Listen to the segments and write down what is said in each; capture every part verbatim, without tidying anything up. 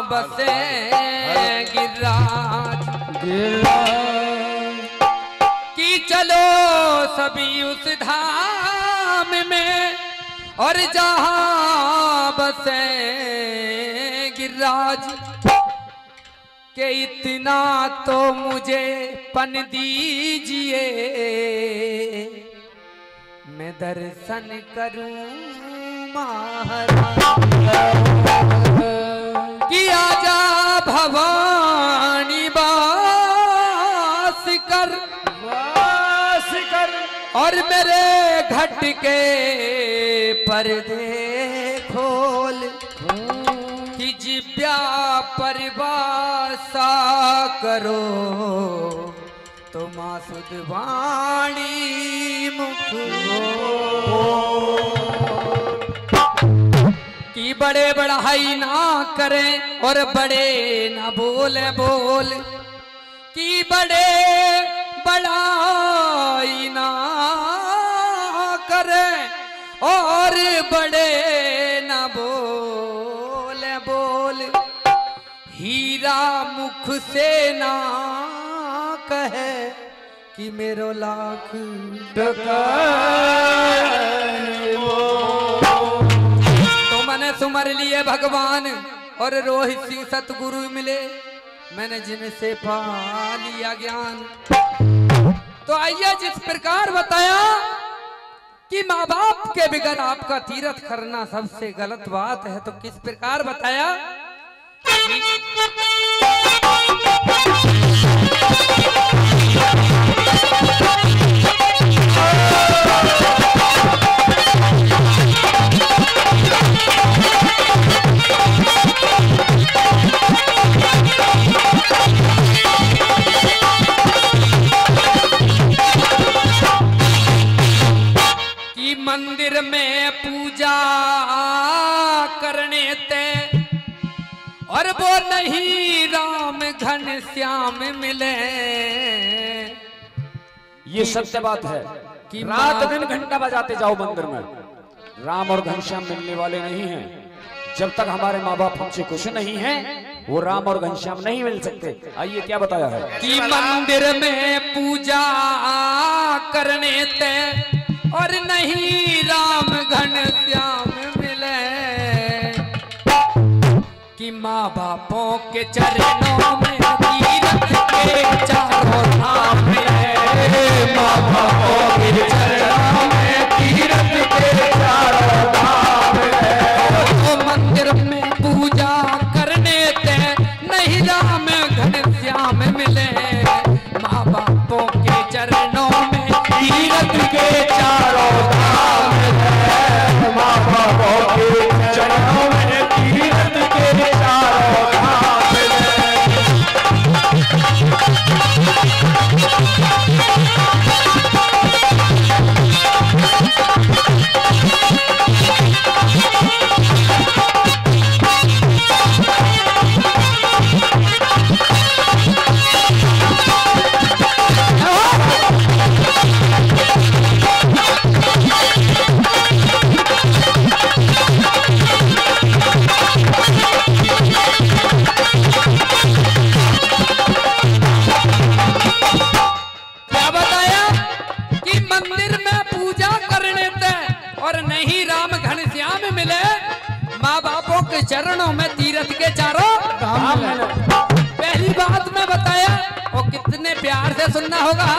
बसे गिरिराज कि चलो सभी उस धाम में और जहां बसे गिरिराज के इतना तो मुझे पन दीजिए मैं दर्शन करूं महाराज कि आजा भवानी वास कर वास कर और मेरे घट के पर्दे खोल कि जिब्या परिवासा करो तो मासुद वाणी मुख कि बड़े बढ़ाई ना करें और बड़े ना बोले बोल कि बड़े बढ़ाई ना करें और बड़े ना बोले बोल हीरा मुख से ना कहे कि मेरो लाख टका तो मैंने सुमर लिए भगवान और रोहित सिंह सतगुरु मिले मैंने जिनसे पा लिया ज्ञान। तो आइए जिस प्रकार बताया कि माँ बाप के बिगड़ आपका तीर्थ करना सबसे गलत बात है तो किस प्रकार बताया कि मंदिर में पूजा करने ते और वो नहीं राम घन श्याम मिले। ये सत्य बात है कि रात दिन घंटा बजाते जाओ मंदिर में, राम और घनश्याम मिलने वाले नहीं हैं। जब तक हमारे माँ बाप हमसे खुश नहीं हैं वो राम और घनश्याम नहीं मिल सकते। आइए क्या बताया है कि मंदिर में पूजा करने ते और नहीं राम घन श्याम मिले कि माँ बापों के चरणों में तीरथ के चारों धाम मिले। माँ बापों के चरणों में तीरथ के चारों धाम मिले। तो मंदिर में पूजा करने ते नहीं राम घन श्याम मिले। माँ बापों के चरणों में तीरथ के चारों धाम मिले। माँ बापों के चरणों में तीरथ के चारों धाम मिले। चरणों में तीरथ के चारों धाम मिले। पहली बात में बताया और कितने प्यार से सुनना होगा।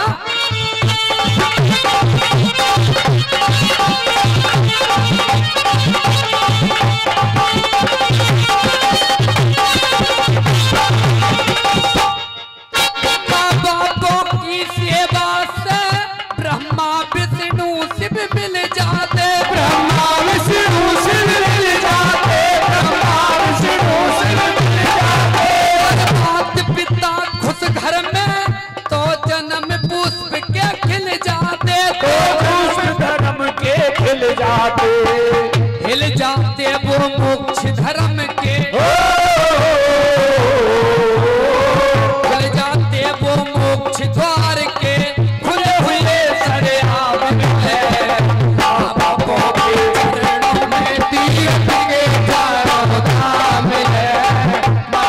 बापों की सेवा से ब्रह्मा विष्णु शिव मिल जाते। ब्रह्मा विष्णु शिव मिल जाते। पिता खुश घर में तो जन्म पुष्प के खिल जाते। तो पुष्प धर्म के खिल जाते। हिल जाते वो मोक्ष धर्म के। हिल जाते वो मोक्ष द्वार के खुले हुए सरे आम मिले। बापों के चरणों में तीरथ के चारों धाम मिले।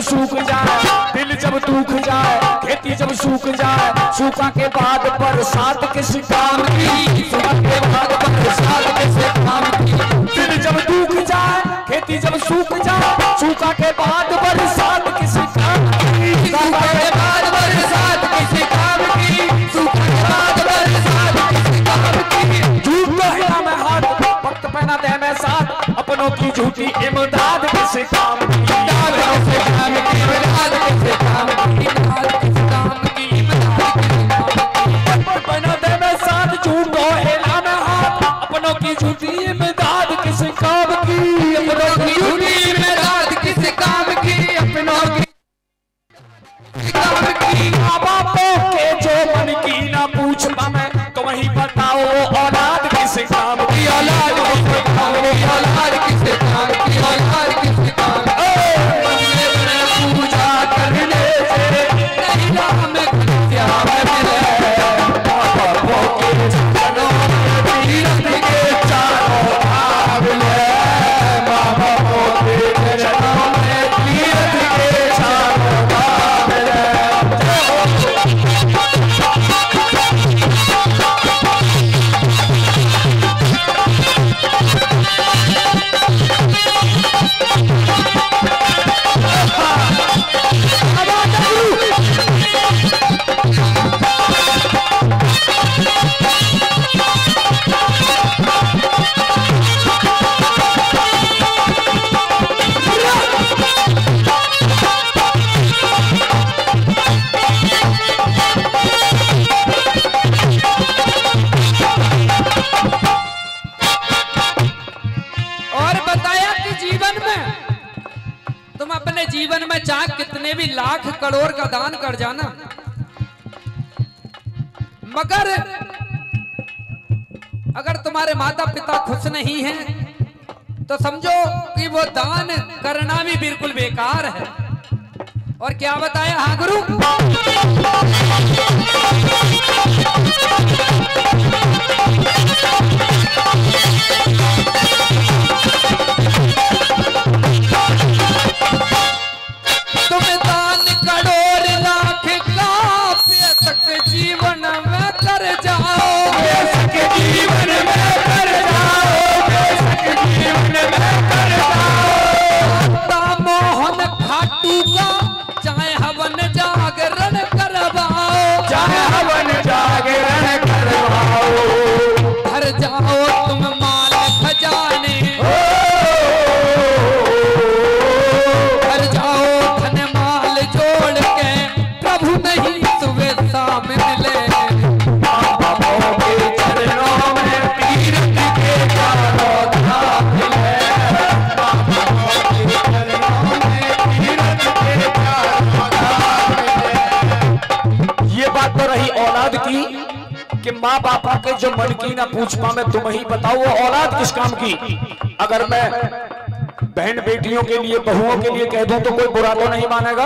सूख जाए, दिल जब दुख जाए, खेती जब सूख जाए, सूखा के बाद बरसात किस काम की, सूखा के बाद बरसात किस काम की। दिल जब दुख जाए, खेती जब सूख जाए, सूखा के बाद बरसात किस काम की, सूखा के बाद बरसात किस काम की, सूखा के बाद बरसात किस काम की। झूठ तो हिला में हाथ, वक्त पहना दे में साथ, अपनों की झूठी इमदाद किस काम की, इमदाद किस काम की, इमदाद किस काम की, इमदाद किस काम की, इमदाद किस काम की। वक्त पहना दे में साथ, झूठ तो हिला में हाथ, अपनों की झूठी इमदाद किस काम की, अपनों की झूठी इमदाद किस काम की, अपनों की काम की। माँ बापों के जो मन की ना पूछता मैं, तुम ही बताओ औलाद किस काम की, औलाद किस काम की, औलाद किस काम की, औलाद किस काम की। पूजा करने से नहीं राम क्या मिले, बापों के चरणों में तीरथ के चारों धाम ले, बापों के चरणों में तीरथ के चारों धाम ले। जीवन में चाहे कितने भी लाख करोड़ का दान कर जाना, मगर अगर तुम्हारे माता पिता खुश नहीं हैं तो समझो कि वो दान करना भी बिल्कुल बेकार है। और क्या बताया, हाँ गुरु, तुम दान करोड़ लाख का बेशक जीवन में कर जाओ, बेशक जीवन में कर जाओ, बेशक जीवन में कर जाओ। मोहन खाटू का चाहे हवन जागरण करवाओ, चाहे हवन जागरण करवाओ, घर जाओ तुम माल खजाने, घर जाओ धन माल जोड़ के, प्रभु नहीं तुम्हें सामने ले, बापों के चरणों में तीरथ के चारों धाम ले, बापों के चरणों में तीरथ के चारों धाम ले। ये बात तो रही औलाद की कि माँ बापा के जो मन की ना पूछ पावे, तुम ही बताओ वो औलाद किस काम की। अगर मैं बहन बेटियों के लिए, बहुओं के लिए कह दूं तो कोई बुरा तो नहीं मानेगा,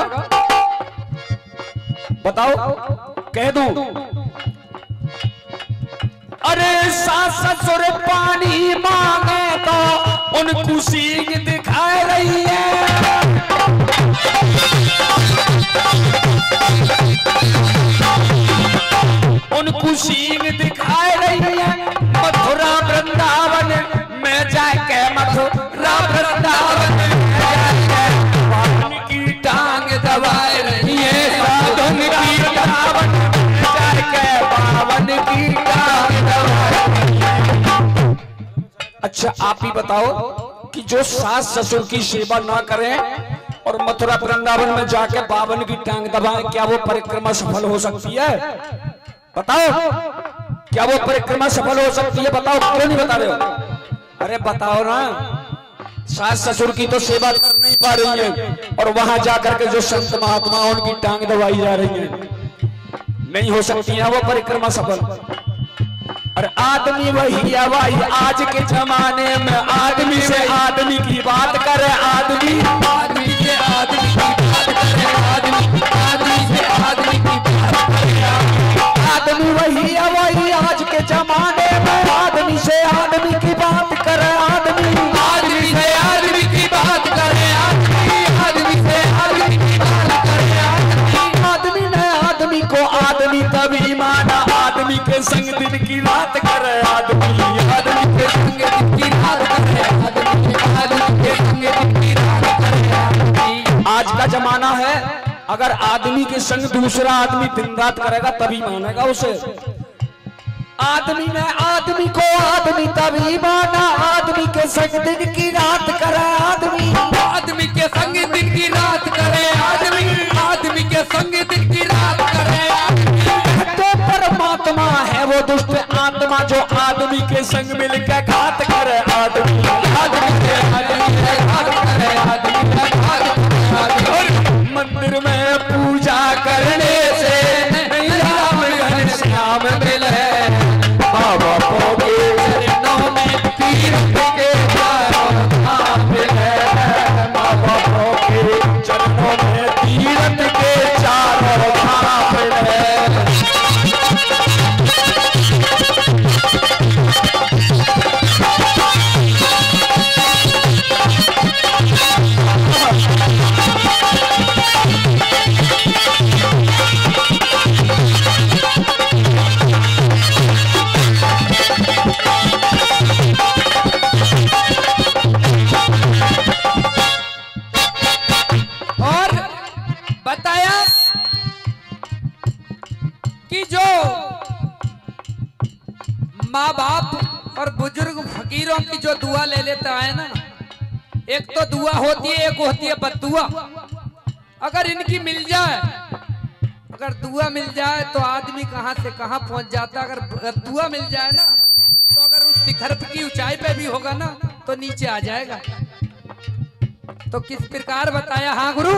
बताओ, कह दूं। अरे सास ससुर पानी मांगे तो उनको सींग दिखा रही है, उनको सींग दिखाए रही है। मथुरा वृंदावन में जाके, मथुरा वृंदावन में जाके बावन की टांग दबाए रही है, साधन की वृंदावन में जाके बावन की टांग दबाए रही है। अच्छा आप ही बताओ कि जो सास ससुर की सेवा ना करें और मथुरा वृंदावन में जाके बावन की टांग दबाए, क्या वो परिक्रमा सफल हो सकती है? बताओ, क्या वो परिक्रमा सफल हो सकती है? बताओ, क्यों नहीं बता रहे हो? अरे बताओ ना, सास ससुर की तो सेवा कर नहीं पा रही है और वहां जाकर के जो संत महात्मा उनकी टांग दबाई जा रही है, नहीं हो सकती है वो परिक्रमा सफल। और आदमी वही है भाई, आज के जमाने में आदमी से आदमी की बात करे, आदमी आदमी से आदमी की बात करे, आदमी आदमी से आदमी की बात करे। आदमी वही है वही, आज के जमाने में आदमी से आदमी की बात करे, आदमी आदमी से आदमी की बात करे, आदमी आदमी से आदमी की अगर आदमी के संग दूसरा आदमी दिन रात करेगा तभी मानेगा उसे। आदमी ने आदमी को आदमी तभी माना, आदमी के संग दिन की रात करे आदमी, आदमी के संग दिन की रात करे आदमी, आदमी के संग दिन की रात करे आदमी। तो परमात्मा है वो दुष्ट आत्मा जो आदमी के संग मिलकर घात करे आदमी, आदमी के आदमी के घात करे आदमी के घात करे आदमी। मंदिर में पूजा करने से राम घनश्याम मिले, माँ बापों के चरणों में तीर्थ के चारों धाम मिले, माँ बापों के चरणों में तीर्थ के चारों धाम मिले। और बताया कि जो माँ बाप और बुजुर्ग फकीरों की जो दुआ ले लेता है ना, एक तो दुआ होती है, एक होती है बद्दुआ। अगर इनकी मिल जाए, अगर दुआ मिल जाए तो आदमी कहां से कहां पहुंच जाता। अगर दुआ मिल जाए ना तो अगर उस शिखर की ऊंचाई पे भी होगा ना तो नीचे आ जाएगा। तो किस प्रकार बताया? हाँ गुरु,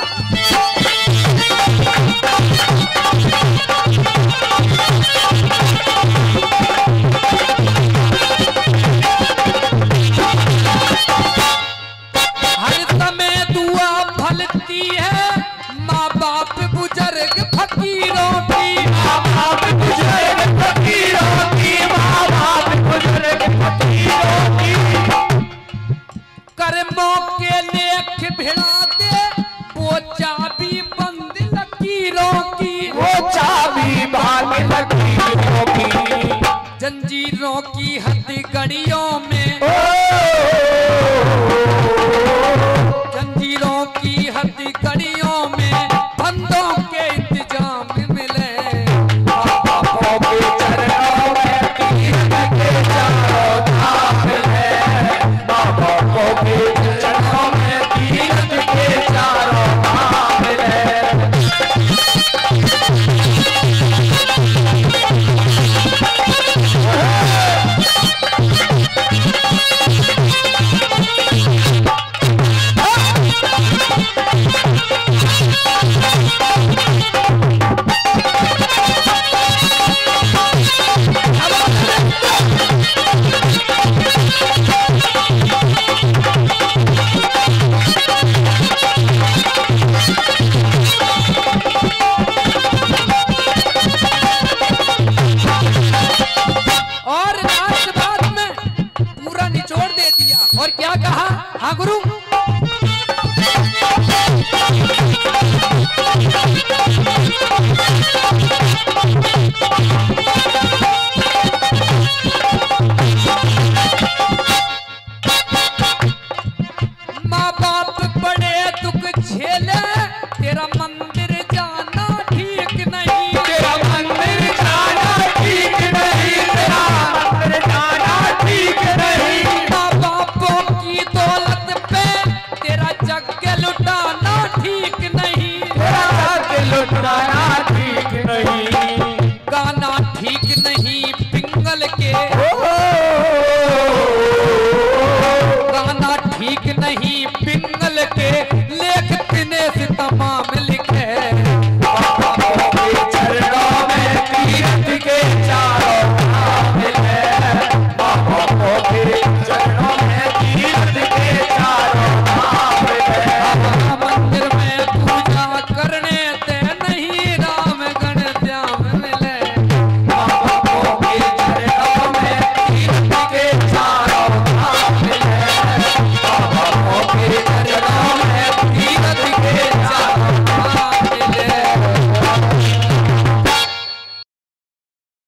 हर समय दुआ फलती है माँ बाप बुजुर्ग फकीरों की, माँ बाप बुजुर्ग फकीरों की, माँ बाप बुजुर्ग फकीरों की। कर्मों के लेख भिड़ाते वो चाबी बंद लकीरों की, वो चाबी बांध लकीरों की, जंजीरों की हथकड़ियों में, जंजीरों की हथकड़ियों में बंदों के इंतजाम मिले, बापों के चरणों में तीर्थ के चारों धाम मिले, बापों के चरणों में तीर्थ के चारों धाम मिले। और लास्ट बात में पूरा निचोड़ दे दिया। और क्या कहा? हाँ गुरु,